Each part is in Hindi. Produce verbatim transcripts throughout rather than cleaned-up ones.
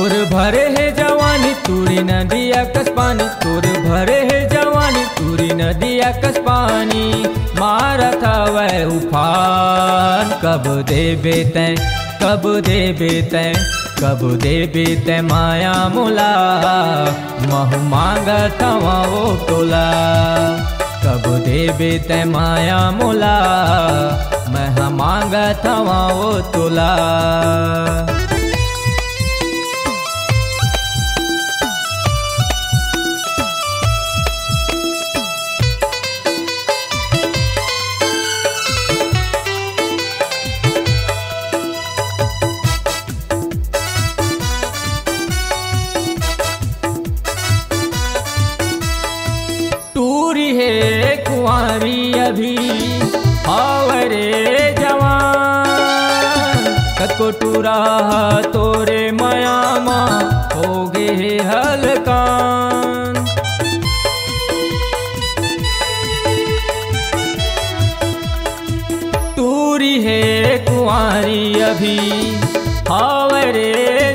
तोर भरे है जवानी तूरी नदिया कस पानी, तोर भरे है जवानी तूरी नदिया कस पानी। मारा था वह उफान, कब दे बेते कब दे बेते कब दे बेते माया मुला। महु मांगा था वो तोला, कब दे बेते माया मुला। मैं मांगा था वो तोला। टूरी है कुंवारी अभी हावरे जवान, कको टूरा तोरे मयामा हो गे हलकान। टूरी है कुंवारी अभी हावरे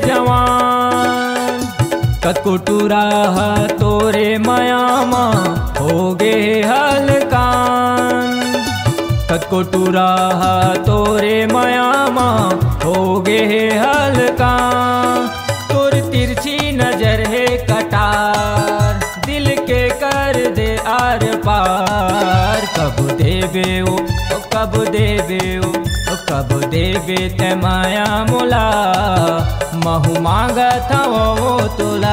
जवान, कको टूरा तोरे मयामा हो गे हलकान। कको टूरा तोरे मयामा हो गे हलकान। तोर तिरछी नजर है कटार, दिल के कर दे आर पार। कब देबे ओ कब देबे ओ कब देबे ते माया मुला। महु मांगा था वो तोला।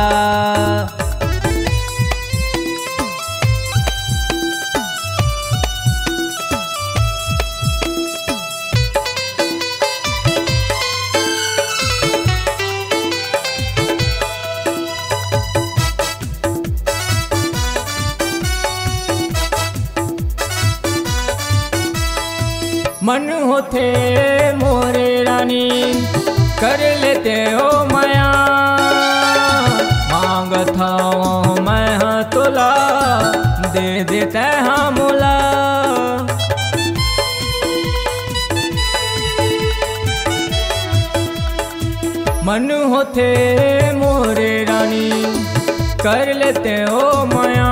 मन होते मोरे रानी कर लेते हो माया। मांग था मैं हाँ तोला, दे देते हाँ मोला। मन होते मोरे रानी कर लेते हो माया।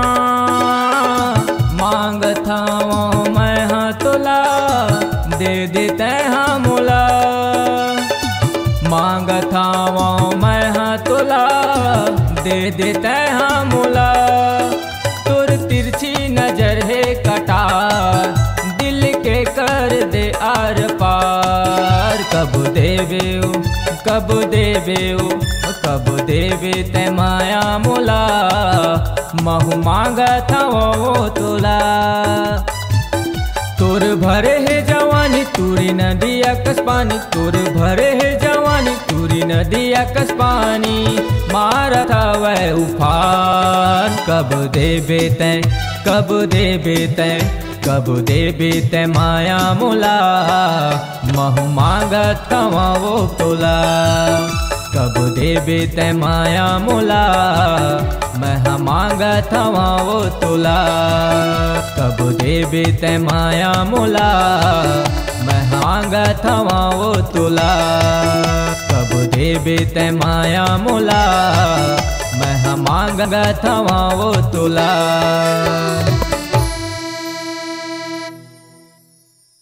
मांग था मैं हाँ तोला, दे देते हाँ मोला। मांग था वो मैं हाँ तोला, दे देते हाँ मोला। तोर तिरछी नजर है कटार, दिल के कर दे आर पार। कब देबे ओ कब देबे ओ कब देबे ते माया मोला। महु मांगा था वो तोला। तोर भरे है जवानी तूरी नदिया कस पानी, तोर भरे है जवानी तूरी नदिया कस पानी। मारा था वह उफान, कब देबे ते कब देबे ते कब देबे ते माया मुला। महु मांगा था वो तोला, कब देबे ते माया मुला। मैं मांगा था वो तोला, कब देबे ते माया मुला। मैं मांगा था वो तोला, कब देबे ते माया मुला। मैं मांगा था वो तोला।